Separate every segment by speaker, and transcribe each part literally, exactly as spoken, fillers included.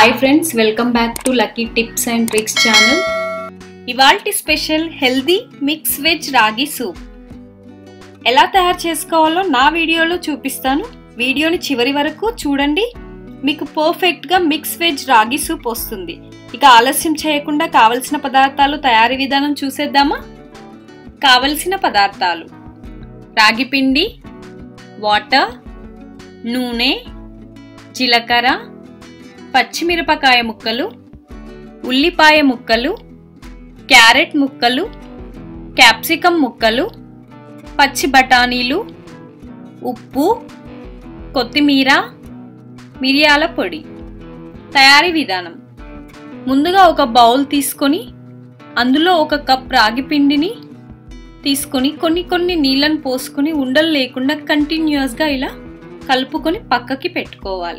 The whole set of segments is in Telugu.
Speaker 1: Hi friends, welcome back to lucky tips and tricks channel. ఇవాల్టి special healthy mix veg ragi soup ఎలా తయారు చేసుకోవాలో నా వీడియోలో చూపిస్తాను. వీడియోని చివరి వరకు చూడండి, మీకు పర్ఫెక్ట్గా మిక్స్ వెజ్ రాగి సూప్ వస్తుంది. ఇక ఆలస్యం చేయకుండా కావలసిన పదార్థాలు తయారీ విధానం చూసేద్దామా. కావలసిన పదార్థాలు: రాగి పిండి, వాటర్, నూనె, జీలకర్ర, పచ్చిమిరపకాయ ముక్కలు, ఉల్లిపాయ ముక్కలు, క్యారెట్ ముక్కలు, క్యాప్సికమ్ ముక్కలు, పచ్చి బఠానీలు, ఉప్పు, కొత్తిమీర, మిరియాల పొడి. తయారీ విధానం: ముందుగా ఒక బౌల్ తీసుకొని అందులో ఒక కప్ రాగి పిండిని తీసుకొని కొన్ని కొన్ని నీళ్ళను పోసుకొని ఉండలు లేకుండా కంటిన్యూస్గా ఇలా కలుపుకొని పక్కకి పెట్టుకోవాలి.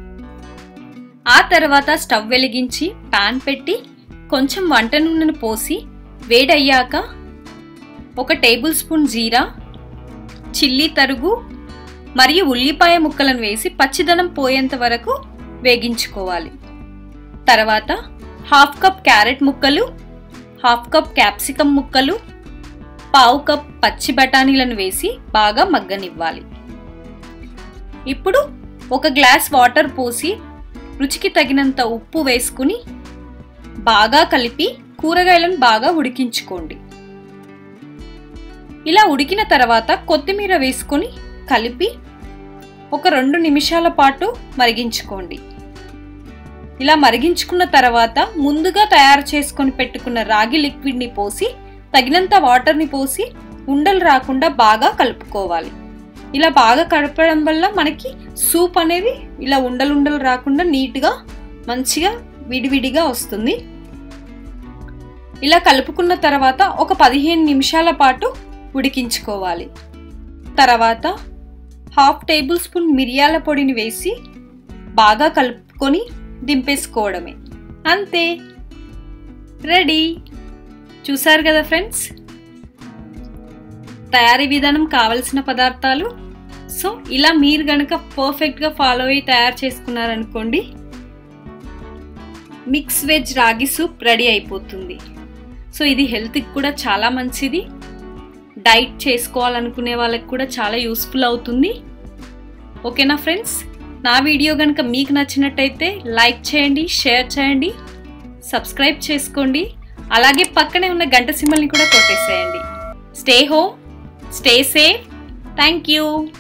Speaker 1: ఆ తర్వాత స్టవ్ వెలిగించి పాన్ పెట్టి కొంచెం వంట నూనెను పోసి వేడయ్యాక ఒక టేబుల్ స్పూన్ జీరా, చిల్లీ తరుగు మరియు ఉల్లిపాయ ముక్కలను వేసి పచ్చిదనం పోయేంత వరకు వేగించుకోవాలి. తర్వాత హాఫ్ కప్ క్యారెట్ ముక్కలు, హాఫ్ కప్ క్యాప్సికమ్ ముక్కలు, పావు కప్ పచ్చి బఠానీలను వేసి బాగా మగ్గనివ్వాలి. ఇప్పుడు ఒక గ్లాస్ వాటర్ పోసి రుచికి తగినంత ఉప్పు వేసుకుని బాగా కలిపి కూరగాయలను బాగా ఉడికించుకోండి. ఇలా ఉడికిన తర్వాత కొత్తిమీర వేసుకొని కలిపి ఒక రెండు నిమిషాల పాటు మరిగించుకోండి. ఇలా మరిగించుకున్న తర్వాత ముందుగా తయారు చేసుకొని పెట్టుకున్న రాగి లిక్విడ్ని పోసి తగినంత వాటర్ని పోసి ఉండలు రాకుండా బాగా కలుపుకోవాలి. ఇలా బాగా కలపడం వల్ల మనకి సూప్ అనేది ఇలా ఉండలు ఉండలు రాకుండా నీట్గా మంచిగా విడివిడిగా వస్తుంది. ఇలా కలుపుకున్న తర్వాత ఒక పదిహేను నిమిషాల పాటు ఉడికించుకోవాలి. తర్వాత హాఫ్ టేబుల్ స్పూన్ మిరియాల పొడిని వేసి బాగా కలుపుకొని దింపేసుకోవడమే. అంతే, రెడీ. చూసారు కదా ఫ్రెండ్స్, తయారీ విధానం, కావలసిన పదార్థాలు. సో ఇలా మీరు గనక పర్ఫెక్ట్గా ఫాలో అయ్యి తయారు చేసుకున్నారనుకోండి, mix veg ragi soup ready అయిపోతుంది. సో ఇది హెల్త్కి కూడా చాలా మంచిది. డైట్ చేసుకోవాలనుకునే వాళ్ళకి కూడా చాలా యూస్ఫుల్ అవుతుంది. ఓకేనా ఫ్రెండ్స్, నా వీడియో కనుక మీకు నచ్చినట్టయితే లైక్ చేయండి, షేర్ చేయండి, సబ్స్క్రైబ్ చేసుకోండి. అలాగే పక్కనే ఉన్న గంట సింబల్ని కూడా కొట్టేసేయండి. Stay home, stay safe. Thank you.